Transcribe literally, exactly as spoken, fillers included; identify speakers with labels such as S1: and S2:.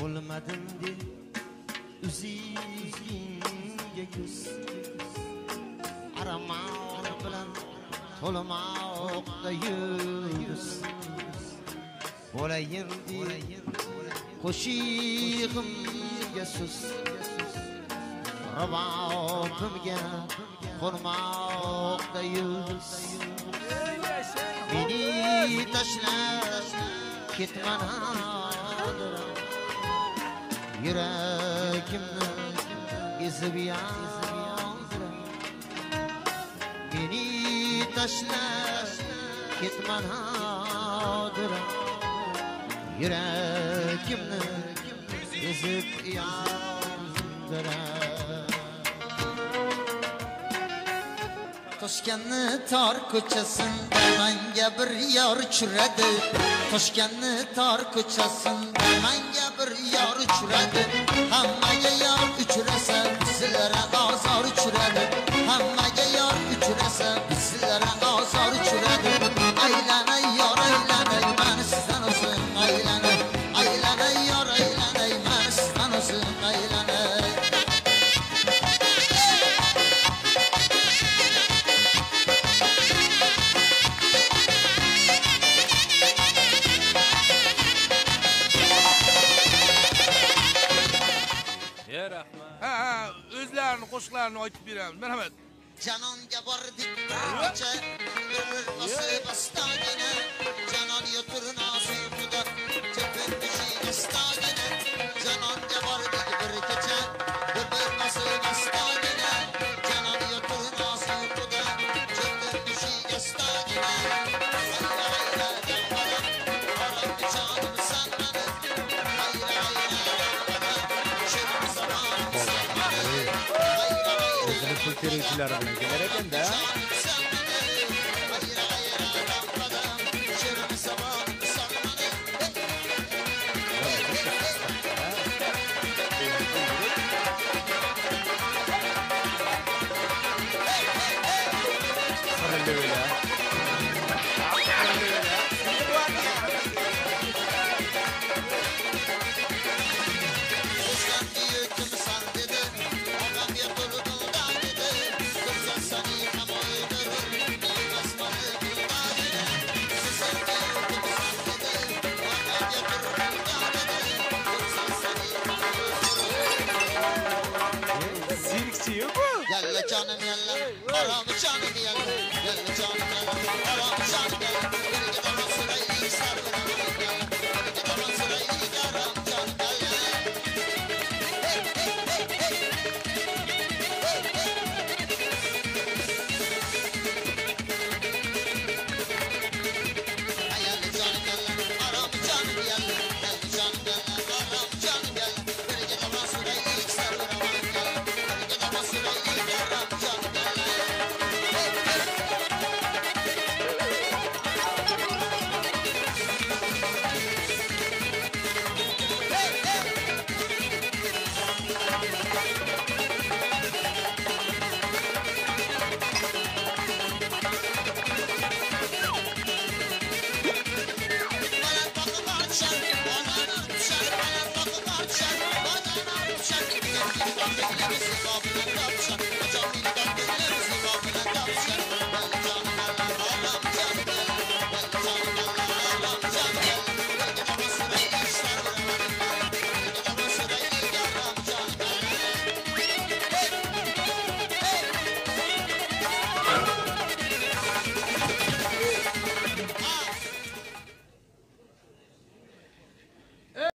S1: bo'lmadim deb uzingga ko'z aramon bilan to'lmoqda yulduz bo'layin deb qo'shig'imga so'z rabobimga qo'nmoqda yulduz meni tashlab ketman yuragimni ezib yondirar meni tashlab ketman yuragimni ezib yondirar Toshkanni tor ko'chasida menga bir yor uchradi Toshkanni tor ko'chasida menga bir yor uchradi hammaga yor uchrasa bizlarga ozor uchradi hammaga yor uchrasa bizlarga ozor uchradi aylanay yor aylanay men sizdan o'zim aylanay aylanay yor aylanay men sizdan o'zim aylanay
S2: qo'shiqlarni aytib beramiz. Marhamat.
S1: Janonga bordik kecha bir nasib astagina janon yotur nasibida chepindishi astagina janonga bordik bir kecha bir nasib astagina janon yotur nasibida chepindishi astagina
S3: pul teruvchilar bilan kelar ekanda.
S1: Yalla canım yalla, aram canım yalla, yalla canım yalla, aram canım yalla, bir gidelim sırayı sarılalım yalla, bir gidelim sırayı aram canım yalla. Yalla canım yalla, aram canım yalla, yalla canım yalla, aram canım yalla, bir gidelim sırayı sarılalım yalla, bir gidelim sırayı Shut